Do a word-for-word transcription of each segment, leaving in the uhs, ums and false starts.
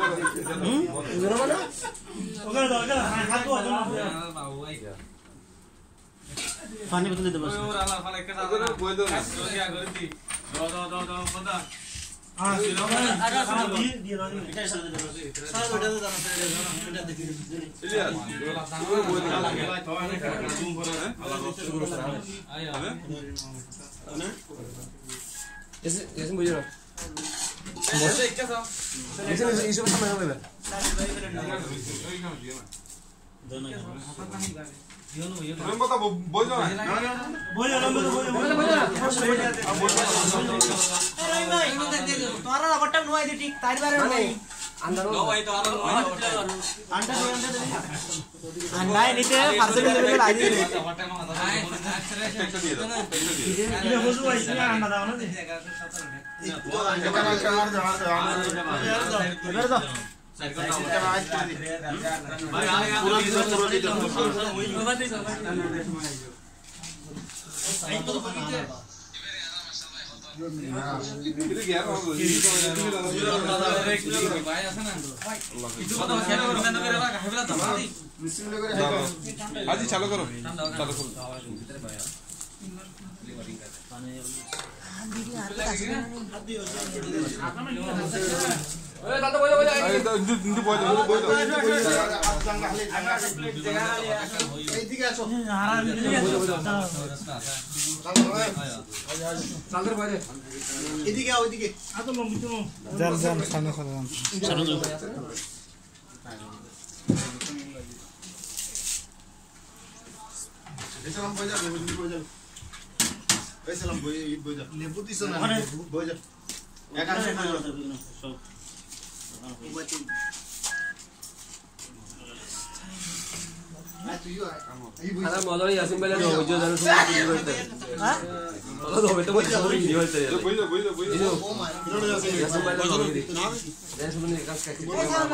पानी बोतल दे बस हां दियो दियो ना बेटा सारा दे बस सारा बेटा दे जाना बेटा देखिए इलिया पूरा बोल लगे भाई तो है तुम पर है आया है ना ऐसे ऐसे मुझे ना ऐसे क्या था ऐसे इसे समझ में आवे दोनों योनो यो रंबो तो बोल दो ना बोल रंबो तो बोल बोल बोल अब बोल अरे भाई तुम्हारा बटन नुआई दे ठीक तारी बारे नहीं अंदर नो भाई तो अंदर नुआई अंडा दे अंडा दे अंडा नीचे पार्सल ले ले लाई दे बटन में आता है टेक्स्ट दिए दो ये हो जो ऐसे अंडा दाओ ना दे तो अंडा का चार जहां से इधर दो भाई आएगा पूरा पूरा दे दो बाबा दे दो भाई तो बगीचे किती गया हो भाई असं ना किती पता खेलो करो मैं मेरा हेबला था भाई मिसिंग ले करे हाजी चालू करो चालू करो ओए दादा बोलो बोलो ए इंदु इंदु बोलो बोलो এইদিকে আসো হারা দিকে আসো চালর বাজে এদিকে আও এদিকে আ তো লম্বি তো যান যান সামনে চলে যান চলো যাও এসলাম বইজা লেবু বইজা এসলাম বই বইজা লেবু দিছো না বইজা একা সব সব Ana modo ya sin bela no yo dan su video este. ¿Ah? Todo lo meto mucho video este. Voido voido voido. Ya sin bela no video. Ya sin bela kas ka.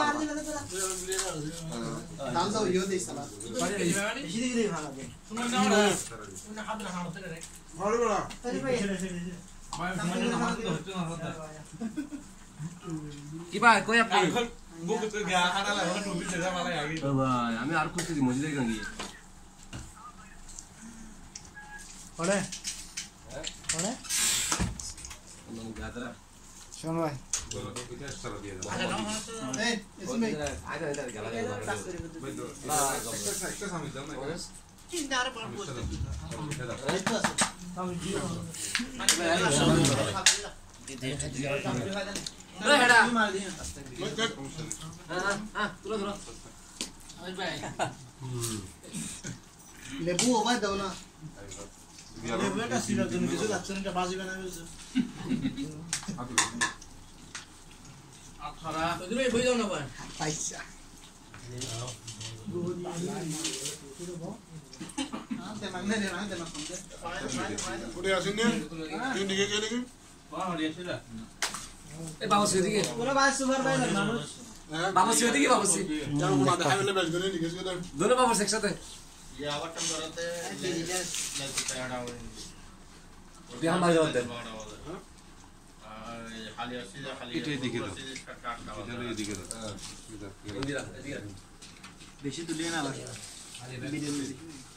नाम तो यो दे साला इसी दे भागा दे सुनो ना सुनो हाथ ना हाथ रे बड़ा बड़ा अरे भाई भाई मैंने नमाज तो होते ना होता কিবা কই আপনি বুক তো গয়া খানা লাগা টুপি সেটা মালাই আগে ও ভাই আমি আর খুঁজতেছি মজলে গঙ্গি পড়ে পড়ে আমি গাদরা শোন ভাই আচ্ছা নাম এই इसमें আচ্ছা এটা গলা গলা একটা সামনে দাও না চিন্তা আর বড় বলতে আমি জিও রে হেডা মার দিন হ্যাঁ হ্যাঁ তুলো ধরো ওই ভাই লেবু ওভার দাও না লেবু এটা সিরা তুমি কিছু যাচ্ছে না বাজি বানাবে আঠারা তুমি বই দাও না ভাই পয়সা উঠে আসেন না তুই দিকে গেলে কি এ বাবা সেদিকে ওরা ভাই সুপার ভাই মানুষ বাবা সেদিকে বাবা সে যাও না দেখা হলে বেশ করে দিকে গেলে দোনো বাবা একসাথে ये आवर टम करते लगता है आड़ा हो বিহান ভাই যাওতে खाली सीधा खाली इटे दिखे दो इधर ये दिखे दो इधर ইন্দিরা এদিকে বেশি তুলিয়ে না লাগে ভিডিও মিউজিক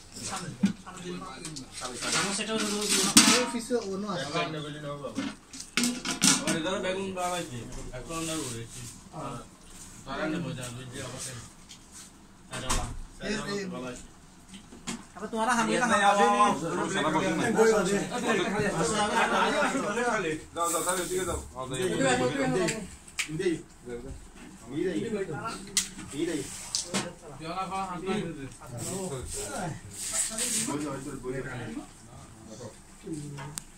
সামনে সেটা হলো অফিসে ওনো আছে सामने बोली ना बाबा और इधर बैगन बाबाजी এখন না রয়েছে তারানে বোঝা বুঝি অবশ্যই আরে বাবা अब तुम्हारा हम का आवाज नहीं दाओ दाओ दाओ दिखे दाओ आओ दे इंदे मीरे मीरे योला बा हाथ में दे बोल बोल बोल